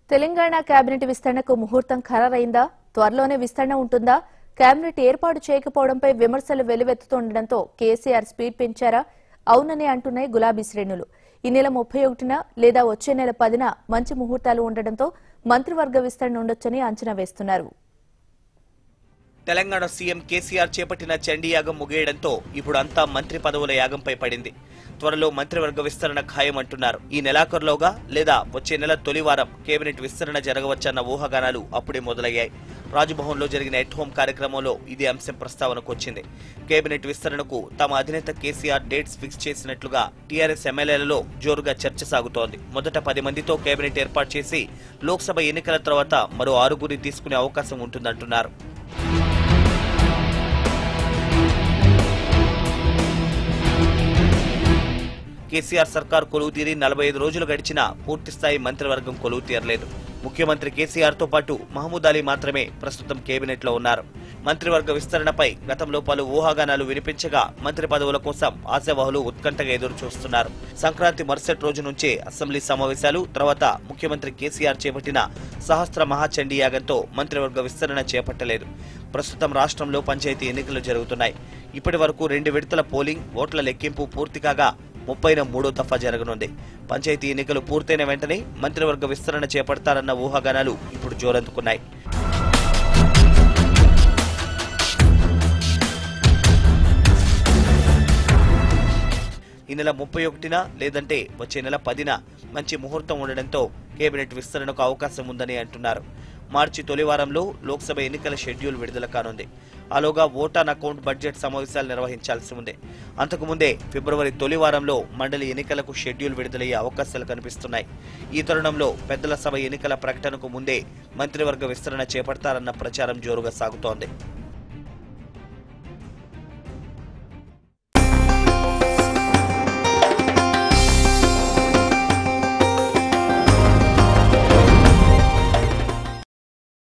Telangana cabinet విస్తరణకు ముహూర్తం ఖరారైందా? త్వరలోనే విస్తరణ ఉంటుందా? కేబినెట్ ఏర్పాటు చేయకపోవడంపై విమర్శలు వెల్లువెత్తుతుండటంతో కేసీఆర్ స్పీడ్ పెంచారా? అవుననే అంటున్నాయి గులాబీ శ్రేణులు. ఈ నెల 31న లేదా వచ్చే నెల 10న మంచి ముహూర్తాలు ఉండడంతో మంత్రివర్గ విస్తరణ ఉండొచ్చని అంచనా వేస్తున్నారు. తెలంగాణ సీఎం కేసీఆర్ చేపట్టిన చండీ యాగం ముగియడంతో ఇప్పుడు అంతా మంత్రి పదవుల యాగంపై పడింది. త్వరలో మంత్రివర్గ విస్తరణ ఖాయమంటున్నారు. ఈ నెలాఖరులోగా లేదా వచ్చే నెల తొలి వారం కేబినెట్ విస్తరణ జరగవచ్చన్న ఊహాగానాలు అప్పుడే మొదలయ్యాయి. రాజ్భవన్లో జరిగిన ఎట్ హోం కార్యక్రమంలో ఇదే అంశం ప్రస్తావనకు వచ్చింది. కేబినెట్ విస్తరణకు తమ అధినేత కేసీఆర్ డేట్స్ ఫిక్స్ చేసినట్లుగా టీఆర్ఎస్ ఎమ్మెల్యేలలో జోరుగా చర్చ సాగుతోంది. మొదట 10 మందితో కేబినెట్ ఏర్పాటు చేసి లోక్సభ ఎన్నికల తర్వాత మరో 6 తీసుకునే అవకాశం ఉంటుందంటున్నారు. కేసీఆర్ సర్కార్ కొలువు తీరి 45 రోజులు గడిచినా పూర్తిస్థాయి మంత్రివర్గం కొలువు తీరలేదు. ముఖ్యమంత్రి కేసీఆర్ తో పాటు మహమూద్ అలీ మాత్రమే ప్రస్తుతం కేబినెట్ లో ఉన్నారు. మంత్రివర్గ విస్తరణపై గతంలో పలు ఊహాగానాలు వినిపించగా మంత్రి పదవుల కోసం ఆశావహులు ఉత్కంఠగా ఎదురు చూస్తున్నారు. సంక్రాంతి మరుసటి రోజు నుంచే అసెంబ్లీ సమావేశాలు, తర్వాత ముఖ్యమంత్రి కేసీఆర్ చేపట్టిన సహస్ర మహాచండీ యాగంతో మంత్రివర్గ విస్తరణ చేపట్టలేదు. ప్రస్తుతం రాష్ట్రంలో పంచాయతీ ఎన్నికలు జరుగుతున్నాయి. ఇప్పటి వరకు 2 విడతల పోలింగ్, ఓట్ల లెక్కింపు పూర్తి కాగా 30న 3వ దఫా జరగనుంది. పంచాయతీ ఎన్నికలు పూర్తయిన వెంటనే మంత్రివర్గ విస్తరణ చేపడతారన్న ఊహాగానాలు ఇప్పుడు జోరందుకున్నాయి. ఈ నెల 31న లేదంటే వచ్చే నెల 10న మంచి ముహూర్తం ఉండడంతో కేబినెట్ విస్తరణకు అవకాశం ఉందని అంటున్నారు. మార్చి తొలి వారంలో లోక్సభ ఎన్నికల షెడ్యూల్ విడుదల కానుంది. ఆలోగా ఓట్ ఆన్ అకౌంట్ బడ్జెట్ సమావేశాలు నిర్వహించాల్సి ఉంది. అంతకుముందే ఫిబ్రవరి తొలి వారంలో మండలి ఎన్నికలకు షెడ్యూల్ విడుదలయ్యే అవకాశాలు కనిపిస్తున్నాయి. ఈ తరుణంలో పెద్దల సభ ఎన్నికల ప్రకటనకు ముందే మంత్రివర్గ విస్తరణ చేపడతారన్న ప్రచారం జోరుగా సాగుతోంది.